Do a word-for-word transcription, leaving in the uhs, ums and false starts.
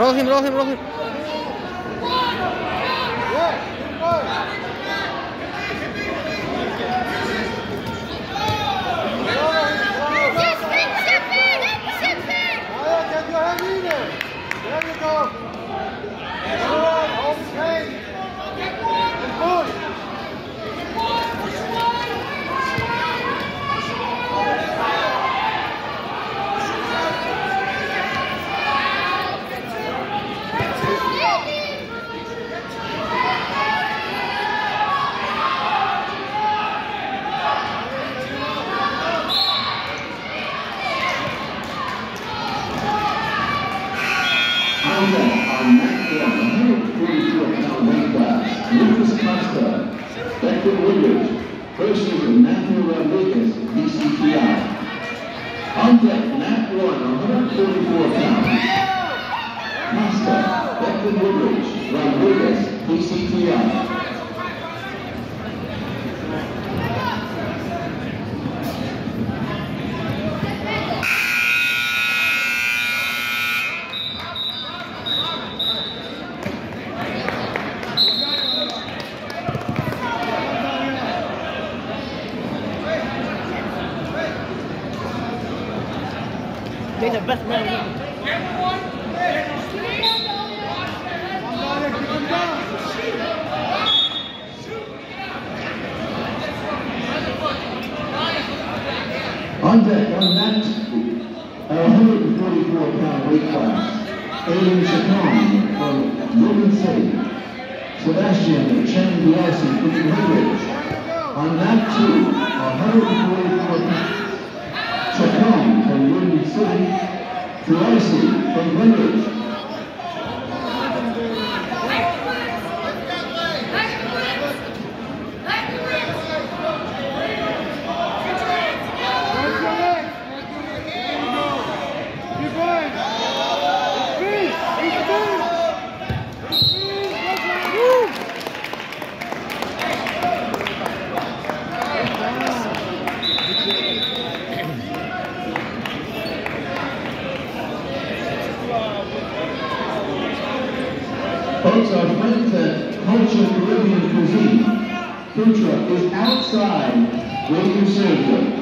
Roll him, roll him, roll him. Versus Matthew Rodriguez, B C T I. On deck, Nat one, one forty-four pounds. Costa, Becton Woodridge, Rodriguez, B C T I. They're the best man. On deck, on that one forty-four pound weight class, Aiden Chacon from Union City, Sebastian Chen Biasi from Woodridge. On that two, one forty-four pounds. Chacon from Union City, Biasi from Woodridge. Folks, our friends at Culture Caribbean Cuisine, food truck is outside waiting to serve you.